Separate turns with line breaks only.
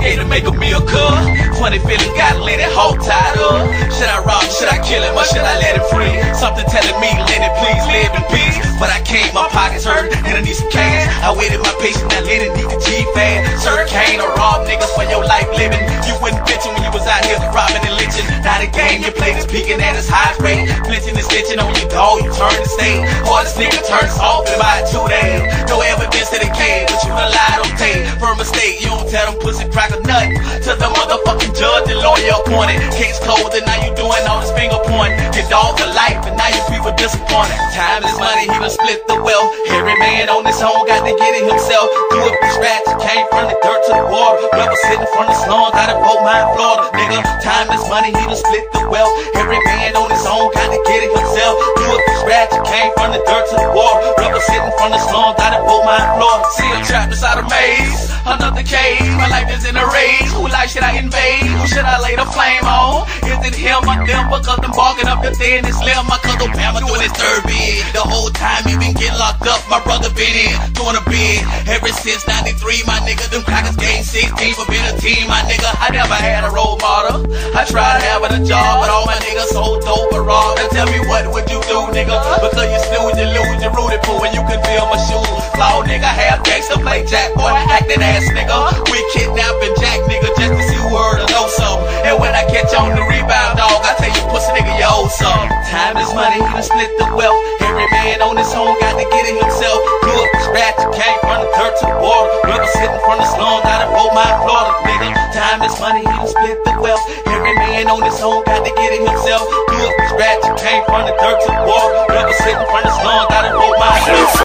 gave to make a meal cook. Funny feeling, gotta let it whole tied up. Should I rob him, should I kill him, or should I let him free? Something telling me, let it please live in peace. But I can't, my pockets hurt, and I need some cash. I waited my patience, now let it need the G fast. Sir Kane or rob niggas for your life living. You wasn't bitching when you was out here robbing and lynching. Now the game you played is peaking at its highest rate. Flinching and stitching on your dog, you turn to state. Hardest nigga turns soft in about 2 days. No evidence that it came, but you done lied on tape. For a mistake, you don't tell them pussy crack or nothing. To the motherfucking judge and lawyer appointed. Case closed and now you doing all this finger pointing. Your dog for life and now you people disappointed. Time is money, he done split the wealth. Every man on his own got to get it himself. Do it from scratch, came from the dirt to the water. Never sitting from the slums, gotta vote mine Florida. Nigga, time is money, he done split the wealth. Every man on his own got to get it himself. Do it from scratch, came from the dirt to the water. Never sitting from the slums, gotta vote mine Florida. See him trapped inside a maze, another cage. My life is in a rage. Who life should I invade? Who should I lay the flame on? Is it him or them? Because them barking up the thin and slim. My cousin Pamela doing his third bid. The whole time he been getting locked up. My brother been in, doing a bid. Ever since 93, my nigga, them crackers gained 16 for being a team. My nigga, I never had a role model. I tried having a job, but all my niggas so dope or wrong. Now tell me what would you do, nigga? Because you snooze, you lose, you rooted for when you can feel my shoes. Flaw nigga, half gangster, play jack boy, acting ass nigga. We kidnapping jack nigga just to see who heard or know something. And when I catch on the rebound, dog, I tell you pussy nigga, you owe something. Time is money, he done split the wealth. Every man on his own got to get it himself. Do it from scratch, came from the dirt to the water. Never sitting from the slum, gotta vote my Florida, nigga. Time is money, he done split the wealth. Every man on his own got to get it himself. Do it from scratch, came from the dirt to the water. Never sitting from the slum, gotta vote my Florida.